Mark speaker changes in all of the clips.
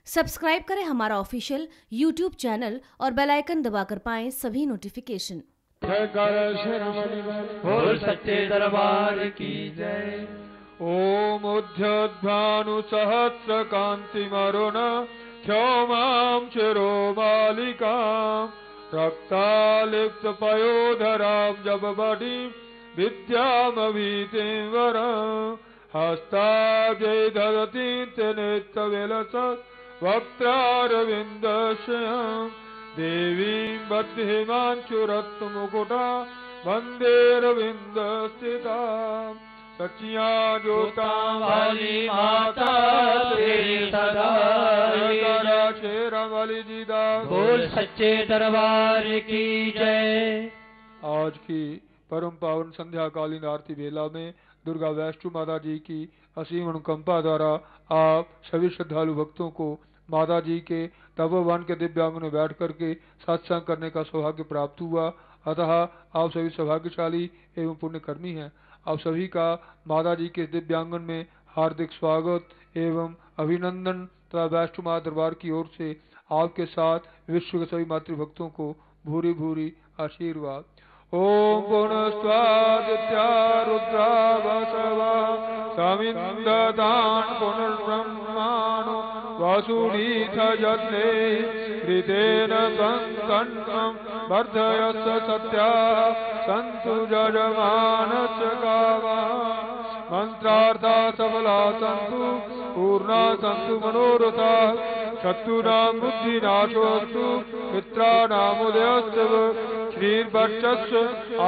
Speaker 1: Subscribe करें हमारा official YouTube channel और बेल आइकन दबाकर पाएं सभी नोटिफिकेशन।
Speaker 2: बोल सच्चे दरबार की जय।
Speaker 3: ओम उद्यद्भानु सहस्र कांति मरुण क्षौमां चिरो बालिकां रक्तालिप्त पयोधरां जपबडी विद्यामभीतिं वरं हस्ताब्जे ददति नेत्रविलसत् वक्त्रारविन्दश्रियं देवीं बद्धिमाञ्चुरत्नमुकुटा वन्देरविन्दस्थितां सचिया ज्योता
Speaker 2: वाली माता तेरी सदा
Speaker 3: शेरा वाली जीदा
Speaker 2: बोल सच्चे दरबार की जय।
Speaker 3: आज की परम पावन संध्या कालीन आरती बेला में दुर्गा वैष्णो माता जी की असीम अनुकंपा द्वारा आप सभी श्रद्धालु भक्तों को माता जी के तपोवन के दिव्यांगन में बैठ करके सत्संग करने का सौभाग्य प्राप्त हुआ। अतः आप सभी सौभाग्यशाली एवं पुण्यकर्मी हैं। आप सभी का माता जी के दिव्यांगन में हार्दिक स्वागत एवं अभिनंदन तथा वैष्णो माता दरबार की ओर से आपके साथ विश्व के सभी मातृभक्तों को भूरी भूरी आशीर्वाद। ओम पुनस्त्वादित्या रुद्रा वसवा समिन्ददान पुनर्ब्रह्माणो वसुनीथ जत्ने ऋतेन संकन्नं वर्धयस्य सत्या सन्तु जजमानस्य गावा मंत्रार्था सफला सन्तु पूर्णा सन्तु मनोरथा शत्रूणां बुद्धिनाशोऽस्तु मित्राणामुदयस्तव श्रीर्भक्षस्य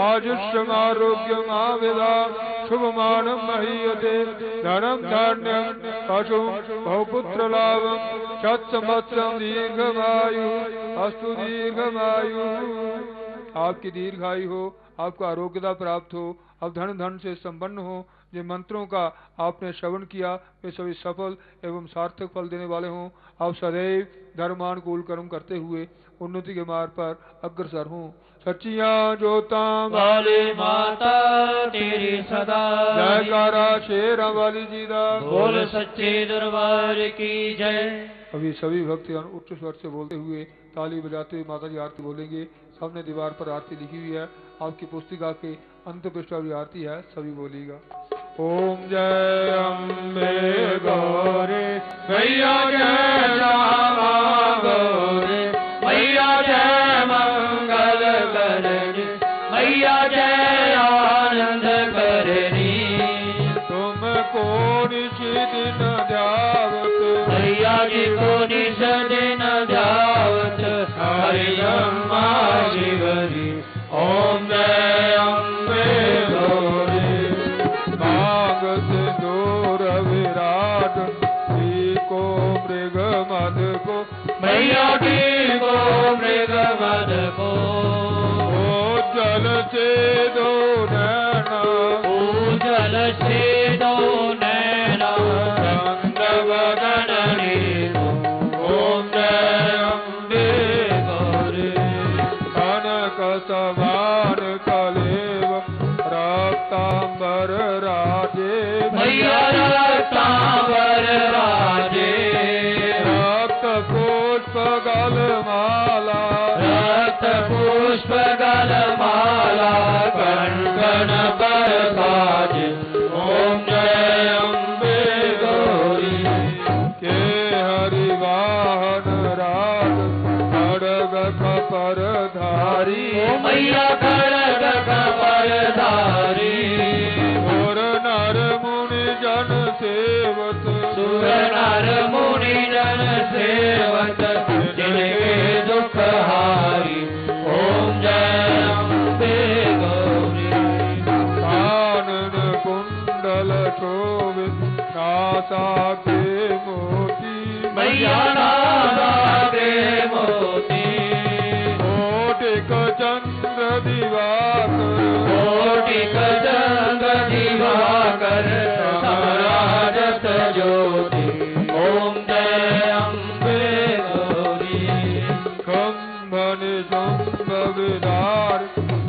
Speaker 3: आयुष्यमारोग्यमाविदा शुभमानं महीयते धनं धान्यं पशुं बहुपुत्रलाभं शतसंवत्सरं दीर्घमायु अस्तु दीर्घमायु। आपकी दीर्घायु हो, आपको आरोग्यता प्राप्त हो, अब धन से संपन्न हो। जिन मंत्रों का आपने श्रवण किया वे सभी सफल एवं सार्थक फल देने वाले हों। आप सदैव धर्मानुकूल कर्म करते हुए उन्नति के मार्ग पर अग्रसर हों। सच्चिया ज्योता
Speaker 2: वाली माता तेरी सदा
Speaker 3: जयकारा शेरा वाली जीदा
Speaker 2: बोल सच्चे दरबार की जय।
Speaker 3: अभी सभी भक्तगण उच्च स्वर से बोलते हुए ताली बजाते हुए माता जी आरती बोलेंगे। सामने दीवार पर आरती लिखी हुई है, आपकी पुस्तिका के अंत पृष्ठ आरती है, सभी बोलिएगा। ओम जय अम्बे गौरे मैया जय श्यामा गौरे
Speaker 2: मैया जय मंगल करनी मैया जय आनंद करनी
Speaker 3: तुमको निश दिन ध्यावत
Speaker 2: मैया जी को निश दिन ध्यावत हरि ब्रह्मा शिवरी। ओम जय अम्बे गौरी
Speaker 3: मागत दूर विराट को मृग मद को
Speaker 2: मैया की को मृग मद को
Speaker 3: जल से दो नैना
Speaker 2: जल से दो नैना चंद वदन नीलो। ओम जय अम्बे गौरी
Speaker 3: कनक समान कलेव रक्तांबर राजे
Speaker 2: मैया रक्तांबर राजे
Speaker 3: रक्त पुष्प गल माला
Speaker 2: रक्त पुष्प गल माला कण कण पर साजे। ओम जय अम्बे गौरी
Speaker 3: के हरिवाहन राग खड़ग खपर धारी
Speaker 2: मैया खड़ग खपर धारी
Speaker 3: सुर नर मुनि जन सेवत
Speaker 2: सुर नर मुनि जन सेवत जिनके दुख हारी। ओम जय अम्बे गौरी
Speaker 3: कानन कुंडल शोभित नासा के मोती
Speaker 2: मैया नासा के मोती
Speaker 3: कोटिक चंद्र दिवाकर
Speaker 2: कोटिक चंद्र दिवाकर समराजत ज्योति। ओम जय अम्बे गौरी
Speaker 3: कंभन शुंभ विदार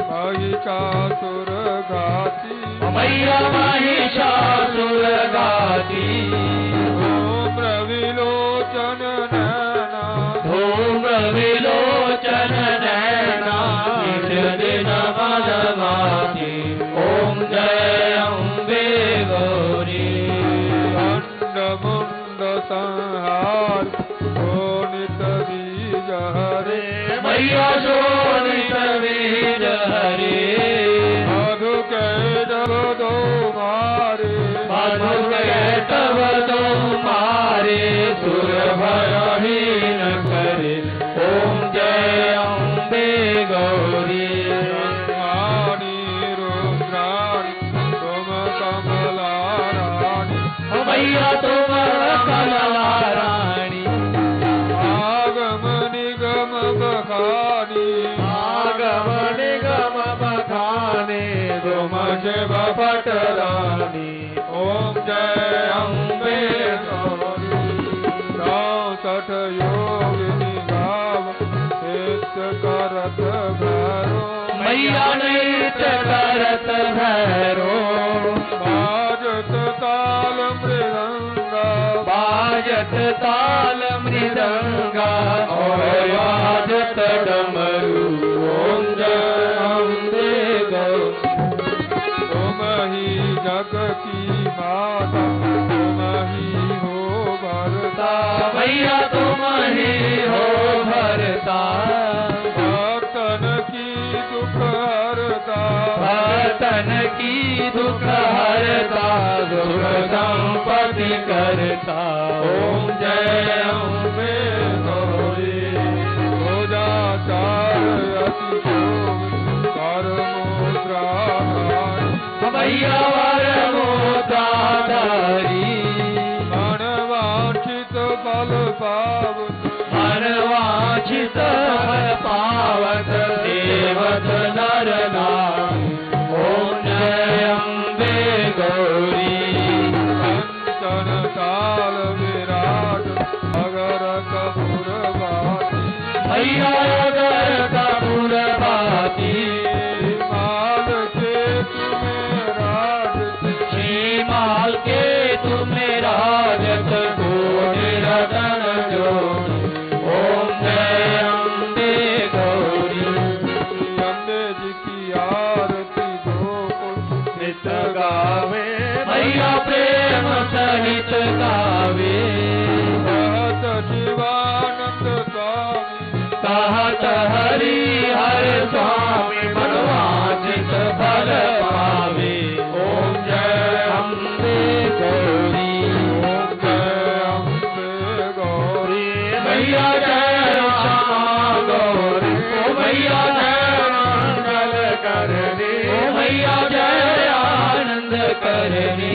Speaker 3: महिषासुर घाती
Speaker 2: मैया महिषासुर घाती
Speaker 3: ओम रविलोचन
Speaker 2: विलोचन नैना निज दिन मदमाती ओम जय अम्बे गौरी
Speaker 3: अंड मुंड संहार शोणित बीज हरे
Speaker 2: मैया शोणित बीज हरे
Speaker 3: मधु के जब दो मारे
Speaker 2: मधु के तब दो मारे सुर भयहीन करे ओम जय अम्बे गौरी
Speaker 3: रानी रुद्राणी तुम कमला रानी
Speaker 2: मैया तुम कमला रानी
Speaker 3: आगम निगम बखानी
Speaker 2: आगम निगम बखाने तुम शिव भट रानी
Speaker 3: ओम जय अम्बे गौरी 64 योगिनी गाव नृत्य करत भैरो
Speaker 2: मैया नृत्य करत भैरो
Speaker 3: बाजत ताल मृदंगा
Speaker 2: बाजत ताल मृदंगा और बाजत डमरू ओम जय अम्बे गौरी
Speaker 3: तुम ही जग की माता तुम ही हो भरता
Speaker 2: मैया तुम ही हो भरता
Speaker 3: भक्तन की दुख हरता
Speaker 2: भक्तन की दुख हरता दुख संपत्ति करता ओम जय अम्बे गौरी
Speaker 3: पूजाचार्य अति शोभित कर मुद्रा
Speaker 2: मैया वर मोदाधारी
Speaker 3: मनवांछित फल पावत
Speaker 2: मनवांछित फल पावत देवत नर नारी ओम जय अम्बे गौरी
Speaker 3: कंचन काल विराट अगर कपूर बाती
Speaker 2: मैया अगर कपूर बाती
Speaker 3: माल के तुम्हें राजत
Speaker 2: माल के तुम्हें राजत कोटि रतन ज्योति ओम जय अम्बे गौरी
Speaker 3: अम्बे जी की आरती दो
Speaker 2: नित गावे मैया प्रेम सहित गावे
Speaker 3: कहत शिवानंद स्वामी
Speaker 2: कहत हरि हर स्वामी मनवांछित फल पावे ओम जय अम्बे गौरी
Speaker 3: ओम जय अम्बे गौरी
Speaker 2: मैया जय श्यामा गौरी ओ मैया जय मंगल करनी ओ मैया जय आनंद करनी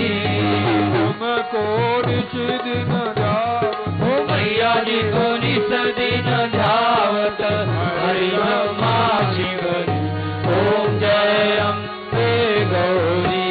Speaker 3: तुमको निज दिन जाव
Speaker 2: ओ मैया जी को निस दिन ध्यावत हरि ब्रह्मा शिवरी ओम जय अम्बे गौरी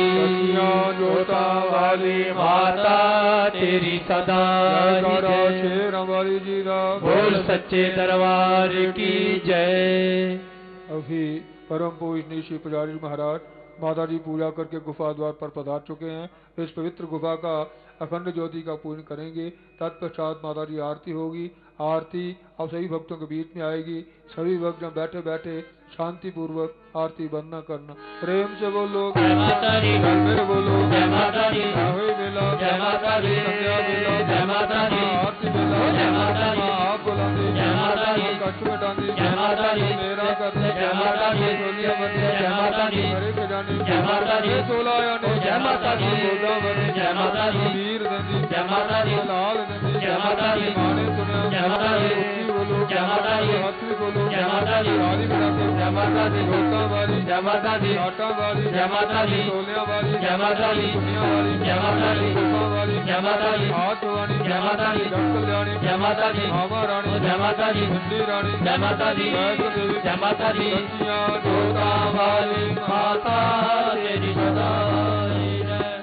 Speaker 3: जोता वाली
Speaker 2: माता तेरी सदा जय।
Speaker 3: शेर हमारी जी दा
Speaker 2: बोल सच्चे दरबार की जय।
Speaker 3: अभी परम पूजनीय श्री पुजारी महाराज माता जी पूजा करके गुफा द्वार पर पधार चुके हैं। इस पवित्र गुफा का अखंड ज्योति का पूजन करेंगे। तत्पश्चात माता जी आरती होगी। आरती अब सभी भक्तों के बीच में आएगी। सभी भक्त बैठे बैठे शांति पूर्वक आरती वंदना करना। प्रेम से बोलो
Speaker 2: जय माता दी।
Speaker 3: घर में बोलो
Speaker 2: जय माता दी।
Speaker 3: राहुल बेला
Speaker 2: जय माता दी।
Speaker 3: संध्या बेला
Speaker 2: जय माता दी।
Speaker 3: आरती बेला
Speaker 2: जय माता दी।
Speaker 3: आप बुलाते
Speaker 2: जय माता दी।
Speaker 3: कष्ट मिटाने
Speaker 2: जय माता दी।
Speaker 3: मेरा करते
Speaker 2: जय माता दी।
Speaker 3: सोनिया बने
Speaker 2: जय माता दी।
Speaker 3: हरे के जाने
Speaker 2: जय माता दी।
Speaker 3: सोलाया ने
Speaker 2: जय माता दी।
Speaker 3: गोदा बने
Speaker 2: जय माता दी।
Speaker 3: वीर दंदी
Speaker 2: जय माता दी।
Speaker 3: लाल दंदी
Speaker 2: जय माता दी।
Speaker 3: माने सुना
Speaker 2: जय माता दी।
Speaker 3: बोलो
Speaker 2: जय माता दी।
Speaker 3: हाथी बोलो
Speaker 2: जय माता दी।
Speaker 3: ताली बजाते
Speaker 2: जय माता दी।
Speaker 3: धोता वाली
Speaker 2: जय माता दी।
Speaker 3: आटा वाली
Speaker 2: जय माता दी।
Speaker 3: सोनिया वाली
Speaker 2: जय माता दी।
Speaker 3: दुनिया वाली
Speaker 2: जय माता दी।
Speaker 3: गोपा वाली
Speaker 2: जय माता दी।
Speaker 3: हाथ वाली
Speaker 2: जय माता दी।
Speaker 3: जग कल्याणी
Speaker 2: जय माता दी।
Speaker 3: मामा रानी
Speaker 2: जय माता दी।
Speaker 3: हिंदी रानी
Speaker 2: जय माता दी।
Speaker 3: वैष्णो देवी
Speaker 2: जय माता दी।
Speaker 3: सखियां
Speaker 2: जोता
Speaker 3: जोता
Speaker 2: वाली माता तेरी सदा जय।
Speaker 3: अभी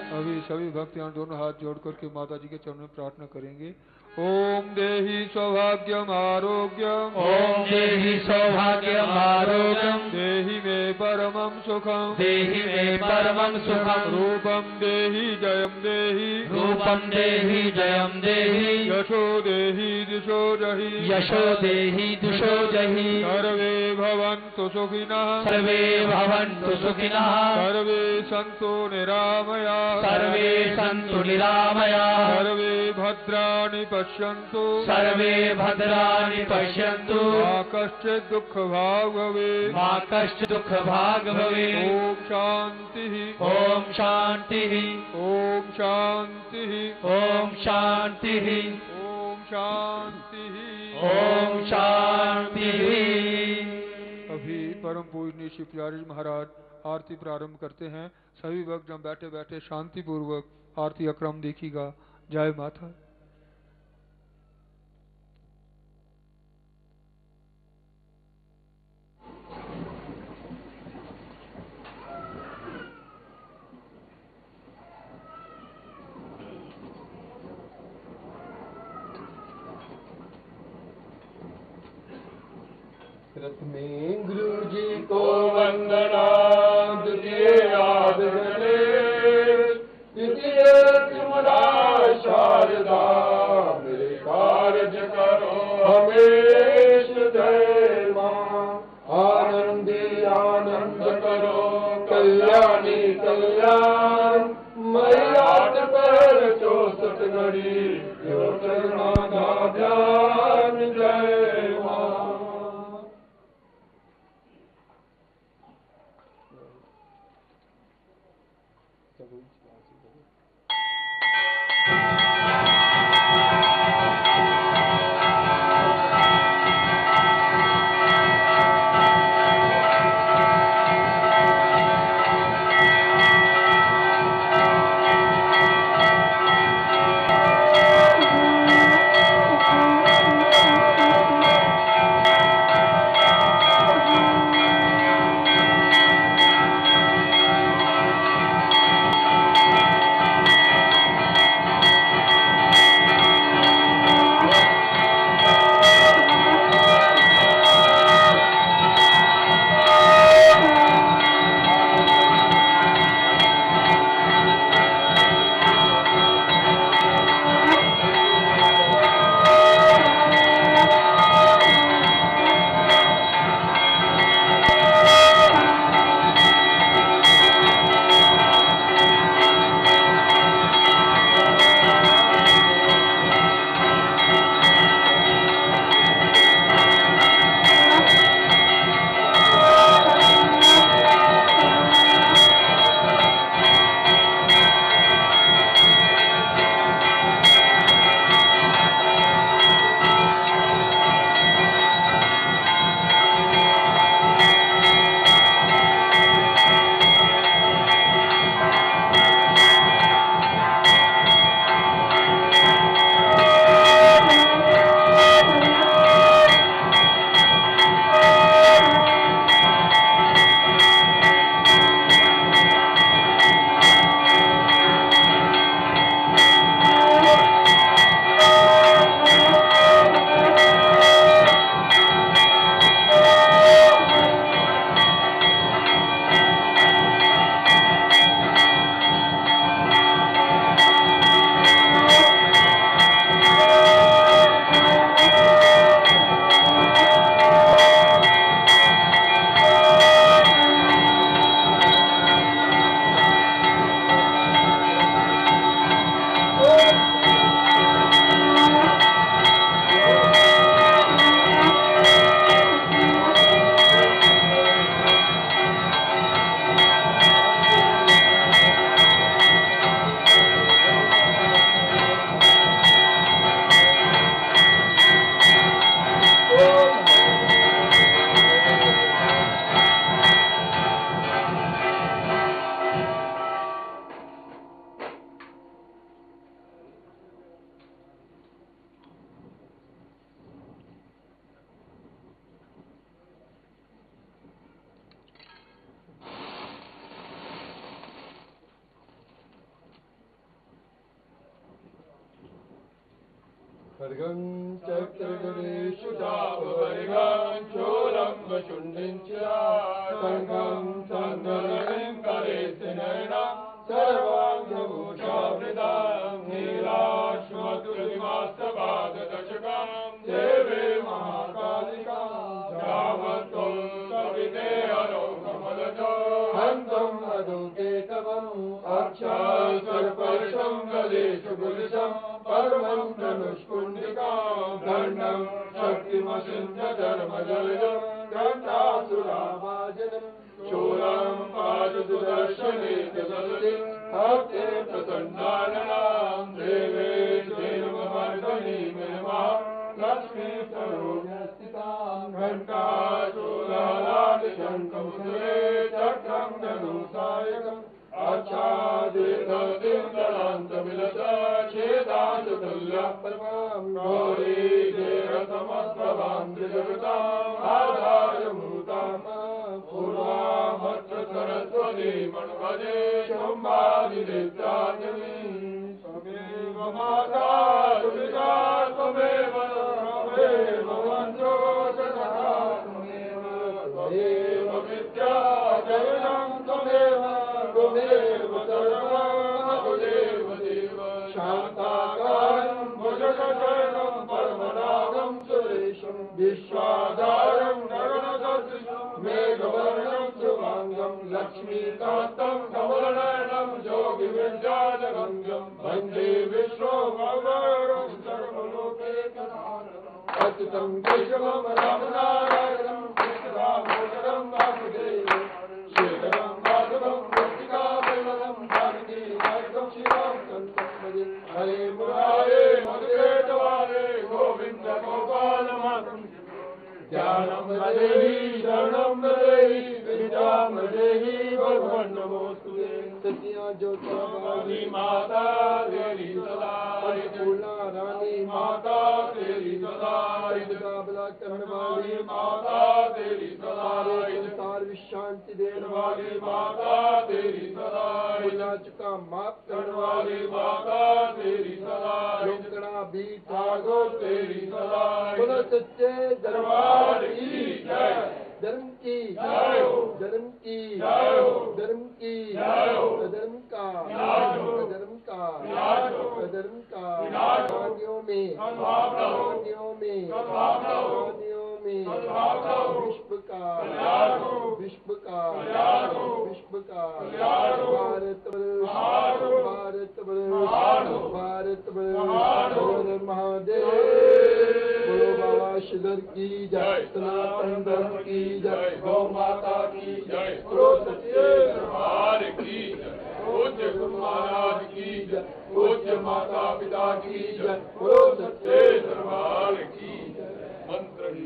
Speaker 3: सभी भक्त यहाँ दोनों हाथ जोड़ करके माता जी के चरणों में प्रार्थना करेंगे। ओम देहि सौभाग्यम आरोग्यम,
Speaker 2: ओम देहि सौभाग्यम आरोग्यम,
Speaker 3: देहि मे परमं सुखम,
Speaker 2: देहि मे परमं सुखम,
Speaker 3: रूपम देहि जयम देहि,
Speaker 2: रूपम देहि जयम देहि,
Speaker 3: यशो देहि दिशो जहि,
Speaker 2: यशो देहि दिशो जहि,
Speaker 3: सर्वे भवन्तु सुखिनः,
Speaker 2: सर्वे भवन्तु सुखिनः,
Speaker 3: सर्वे सन्तु निरामयाः,
Speaker 2: सर्वे सन्तु निरामयाः,
Speaker 3: सर्वे भद्राणि पश्यन्तु,
Speaker 2: सर्वे भद्राणि पश्यन्तु,
Speaker 3: मा कश्चित् दुःखभाग् भवेत्,
Speaker 2: मा कश्चित् दुःखभाग् भवेत्।
Speaker 3: ओम शान्तिः,
Speaker 2: ओम शान्तिः,
Speaker 3: ओम शान्तिः,
Speaker 2: ओम शान्तिः,
Speaker 3: ओम शान्तिः,
Speaker 2: ओम शान्तिः।
Speaker 3: अभी परम पूजनीय श्री प्यारे जी महाराज आरती प्रारंभ करते हैं। सभी भक्त जब बैठे बैठे शांति पूर्वक आरती का क्रम देखिएगा। जय माता।
Speaker 4: में गुरु जी को वंदना, द्वितीय याद गणेश, तृतीय तुम्हारा शारदा, मेरे कार्य करो हमेश जय मां। आनंदी आनंद करो, कल्याणी कल्याण, मैयाट पर 64 घड़ी, जो चरणा का ध्यान जय मां। खड्गं चक्रगणेषु चापवर्गं चोरं वशुण्डिञ्चिरा शङ्खं सन्दर्भिं करेशनयनं सर्वाङ्गभूषावृतां नीलाश्वतुलिमास्तपाददशकं देवे महाकालिकां श्यामत्वं कविते हरो कमलजो हन्तं मधुकेतवम् अक्षासर्पर्शं गलेषु गुलिशं परमं धनुष्कुण्डिकां दण्डं शक्तिमसिञ्च धर्मजलजं घण्टासुराभाजनं शूलं पादुदर्शने ददलति हस्ते प्रचण्डाननां देवे देवमर्दनी महिमा लक्ष्मी सरोजस्थितां घण्टाशूलालादिशङ्कमुदरे चक्रं धनुसायकम् आच्छादितसिंदरान्तमिलता छेदान्तुल्यपरमां गौरी देवसमस्प्रभां जगताम् आधारभूतां पूर्वामत्र सरस्वती मन्वजे शम्भादिदेवताजनी त्वमेव माता दुर्गा त्वमेव मन्त्रो सदा त्वमेव विद्या जयनं त्वमेव सर्वदेव देव शान्ताकारं भुजगशयनं परमनागं सुरेशं विश्वाधारं गगनसदृशं मेघवर्णं शुभाङ्गं लक्ष्मीकान्तं कमलनयनं योगिविद्याजगङ्गं वन्दे विश्वोपकारं सर्वलोकैकनाथं अच्युतं केशवं रामनारायणं कृष्णदामोदरं वासुदेवं शेखरं माधवं हरे मुरारे मधुकेतवारे गोविंद गोपाल ज्ञानं देहि शरणं देहि विद्यां देहि भगवन् नमोस्तुते सत्या ज्योतिर्मयी माता तेरी सदा अन्नपूर्णा रानी माता तेरी सदा मुकाबला करने वाली माता तेरी सदा संसार विश्रांति देने वाली माता तेरी सदा गुनाह चुका माफ करने वाली माता तेरी सदा लोकना भी ठाकुर तेरी सदा बोलो सच्चे दरबार की जय धर्म की जय हो धर्म की जय हो धर्म की जय हो धर्म का धर्म का धर्म का वादियों में वादियों में वादियों में विश्व का विश्व का विश्व का भारत भारत भारत महादेव बोलो बाबा श्रीधर की जय सनातन धर्म की जय गौ माता की जय बोलो सच्चे दरबार की जय पूज्य गुरु महाराज की जय पूज्य माता पिता की जय बोलो सच्चे दरबार की जय मंत्र ही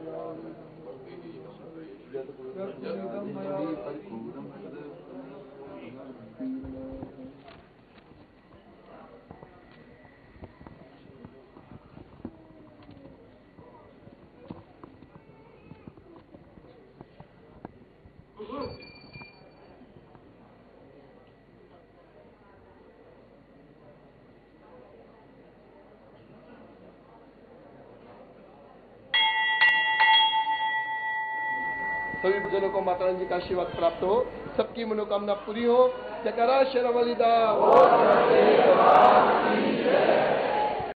Speaker 4: सभी भक्तों को माता रानी जी का आशीर्वाद प्राप्त हो, सबकी मनोकामना पूरी हो। जयकारा शेरावाली दा।